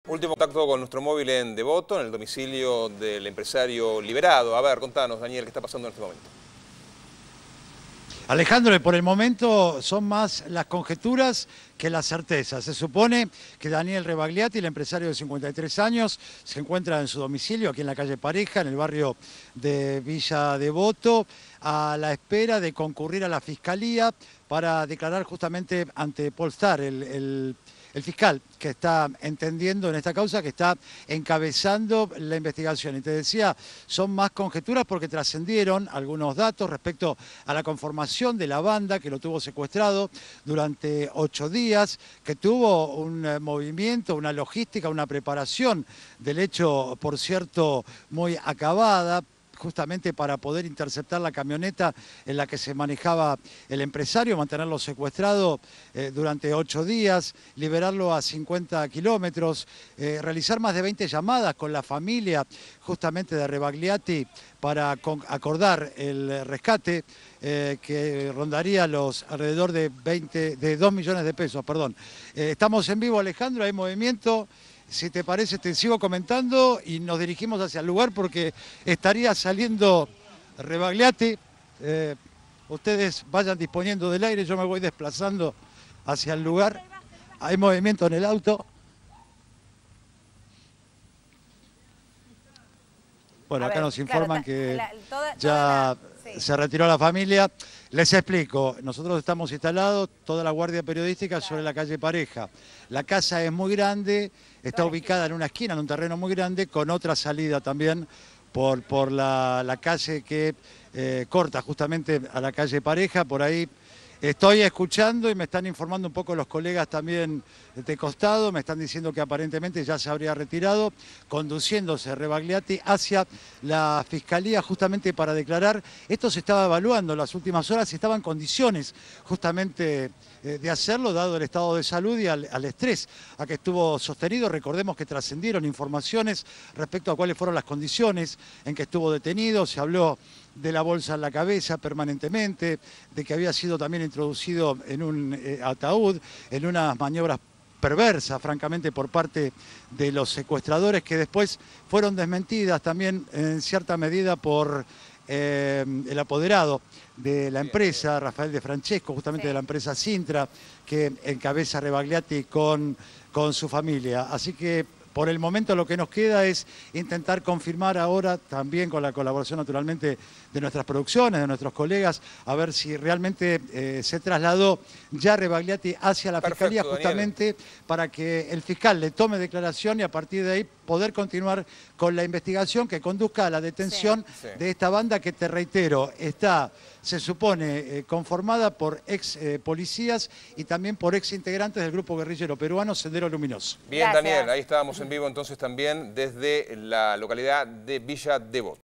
Último contacto con nuestro móvil en Devoto, en el domicilio del empresario liberado. A ver, contanos, Daniel, ¿qué está pasando en este momento? Alejandro, por el momento son más las conjeturas que las certezas. Se supone que Daniel Rebagliati, el empresario de 53 años, se encuentra en su domicilio, aquí en la calle Pareja, en el barrio de Villa Devoto, a la espera de concurrir a la Fiscalía para declarar justamente ante Polestar, el fiscal que está entendiendo en esta causa, que está encabezando la investigación. Y te decía, son más conjeturas porque trascendieron algunos datos respecto a la conformación de la banda que lo tuvo secuestrado durante 8 días, que tuvo un movimiento, una logística, una preparación del hecho, por cierto, muy acabada, justamente para poder interceptar la camioneta en la que se manejaba el empresario, mantenerlo secuestrado durante 8 días, liberarlo a 50 kilómetros, realizar más de 20 llamadas con la familia justamente de Rebagliati para acordar el rescate que rondaría los alrededor de 2 millones de pesos. Estamos en vivo, Alejandro, hay movimiento. Si te parece, te sigo comentando y nos dirigimos hacia el lugar porque estaría saliendo Rebagliati. Ustedes vayan disponiendo del aire, yo me voy desplazando hacia el lugar. Hay movimiento en el auto. Bueno, acá nos informan que ya se retiró la familia. Les explico, nosotros estamos instalados, toda la guardia periodística sobre la calle Pareja. La casa es muy grande, está ubicada en una esquina, en un terreno muy grande, con otra salida también por la calle que corta justamente a la calle Pareja. Por ahí estoy escuchando y me están informando un poco los colegas también de costado, me están diciendo que aparentemente ya se habría retirado, conduciéndose Rebagliati hacia la Fiscalía justamente para declarar. Esto se estaba evaluando en las últimas horas, si estaba en condiciones justamente de hacerlo, dado el estado de salud y al estrés a que estuvo sostenido. Recordemos que trascendieron informaciones respecto a cuáles fueron las condiciones en que estuvo detenido. Se habló de la bolsa en la cabeza permanentemente, de que había sido también introducido en un ataúd, en unas maniobras perversas, francamente, por parte de los secuestradores, que después fueron desmentidas también en cierta medida por el apoderado de la empresa, Rafael De Francesco, justamente de la empresa Sintra, que encabeza Rebagliati con su familia. Así que por el momento lo que nos queda es intentar confirmar ahora, también con la colaboración naturalmente de nuestras producciones, de nuestros colegas, a ver si realmente se trasladó ya Rebagliati hacia la Fiscalía, justamente Daniel, para que el fiscal le tome declaración y a partir de ahí poder continuar con la investigación que conduzca a la detención de esta banda que, te reitero, está, se supone, conformada por ex policías y también por ex integrantes del grupo guerrillero peruano Sendero Luminoso. Bien, Daniel, ahí estábamos en vivo entonces también desde la localidad de Villa Devoto.